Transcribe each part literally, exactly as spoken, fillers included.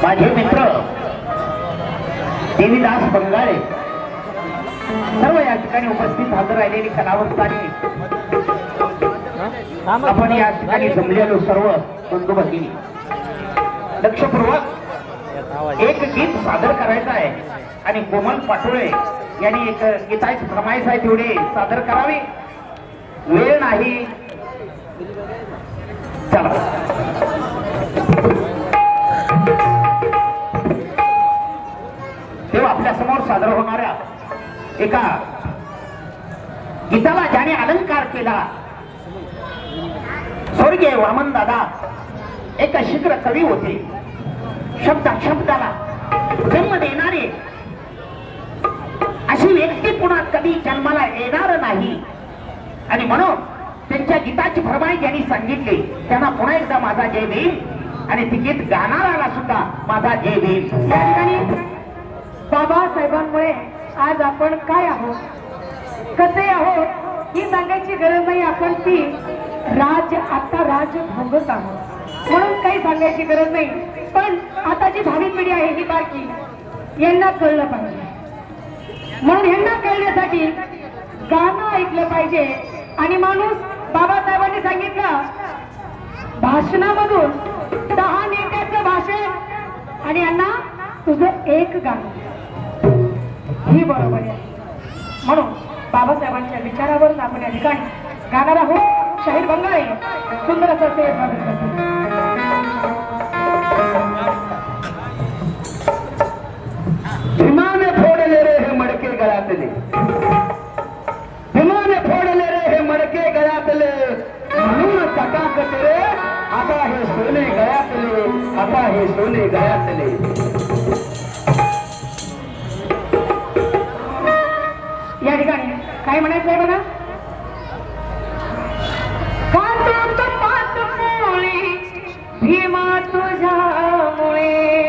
माझे मित्र देवीदास बंगाळे सर्व या ठिकाणी उपस्थित हजर राहिलेली कलावंतांनी आपण या ठिकाणी जमलेलो सर्व बंधू भगिनी लक्षपूर्वक एक गीत सादर करायचं आहे आणि कोमल पाटोळे यांनी एक गीताची फरमाईश आहे तेवढी सादर करावी. वेळ नाही. चला तेव्हा आपल्या समोर सादर होणाऱ्या एका गीताला ज्याने अलंकार केला स्वर्गीय वामन दादा एक शीघ्र कवी होते. शब्दा शब्दाला जन्म देणारे अशी व्यक्ती पुन्हा कधी जन्माला येणार नाही आणि म्हणून त्यांच्या गीताची फरमाईश ज्यांनी सांगितली त्यांना पुन्हा एकदा माझा जय भीम आणि ती गीत गाणाराला सुद्धा माझा जय भीम. या ठिकाणी बाबासाहेबांमुळे आज आपण काय आहोत कसे आहोत ही सांगायची गरज नाही. आपण ती राज आता राज भोगत आहोत म्हणून काही सांगायची गरज नाही. पण आता जी भावी पिढी आहे ही बारकी यांना कळलं पाहिजे म्हणून यांना कळण्यासाठी गाणं ऐकलं पाहिजे. आणि माणूस बाबासाहेबांनी सांगितलं भाषणामधून दहा नेत्याचं भाषण आणि यांना तुझं एक गाणं ही बरोबर आहे. म्हणून बाबासाहेबांच्या विचारावरून आपण या ठिकाणी गाणार आहोत. शाहीर बंगाळे सुंदर असं ते स्वागत करतो. भीमाने फोडले रे हे मडके गळ्यातले भीमाने फोडले रे हे मडके गळ्यातले म्हणून चकाकत रे आता हे सोने गळ्यातले आता हे सोने गळ्यातले. या ठिकाणी काय म्हणायचं आहे बघा. भीमा तुझ्यामुळे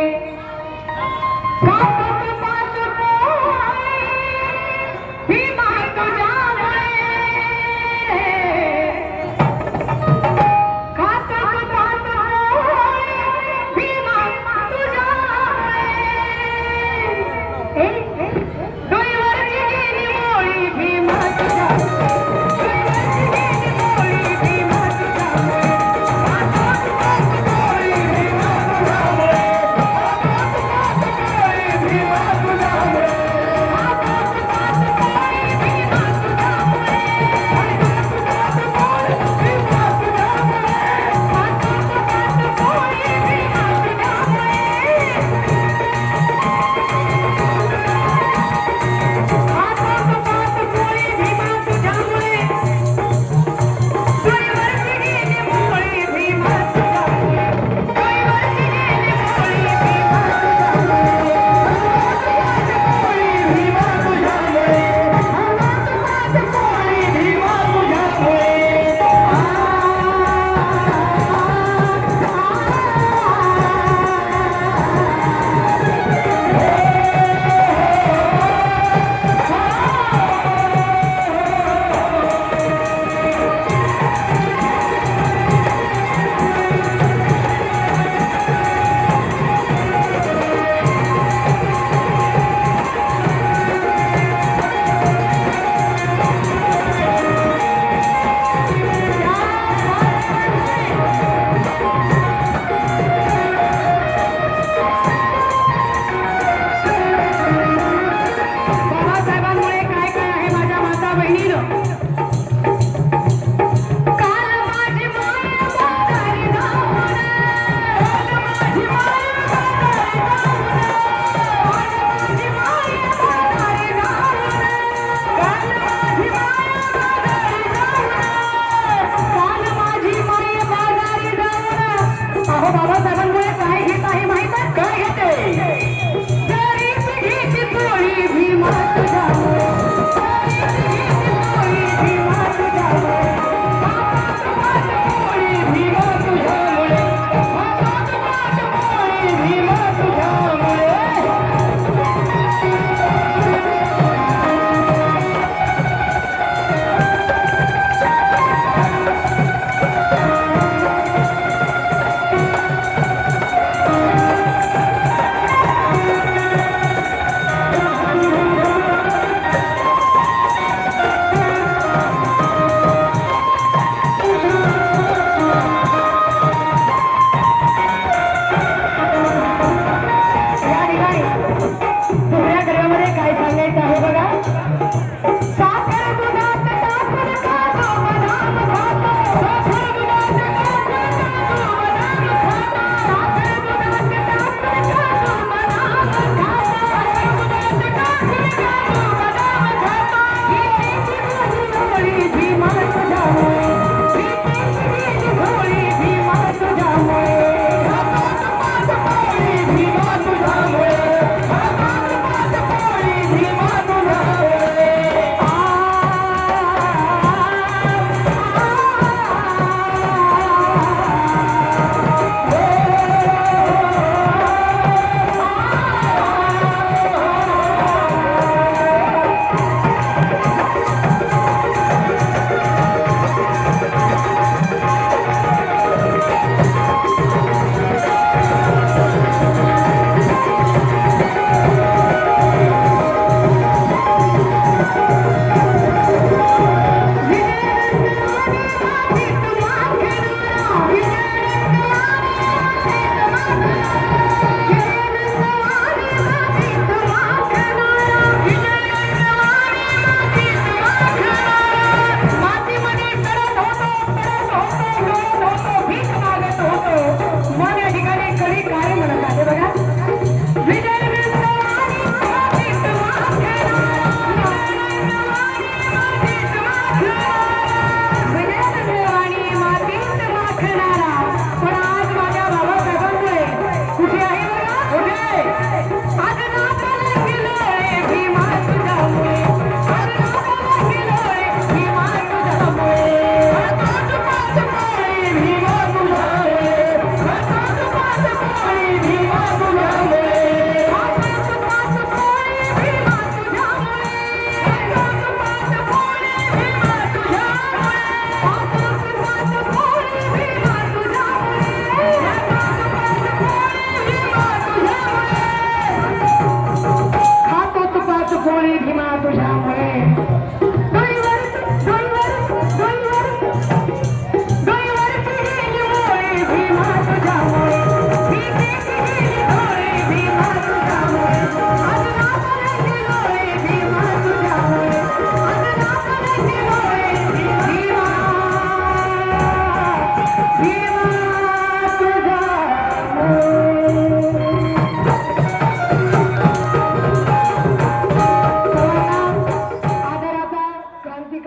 भीमा तुझ्यामुळे भीमा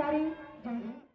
तुतारी जय हिंद.